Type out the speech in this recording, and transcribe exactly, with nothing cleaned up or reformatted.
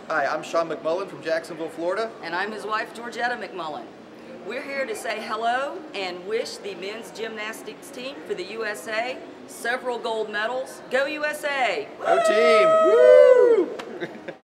Hi, I'm Sean McMullen from Jacksonville, Florida. And I'm his wife, Georgetta McMullen. We're here to say hello and wish the men's gymnastics team for the U S A several gold medals. Go U S A! Go team! Woo!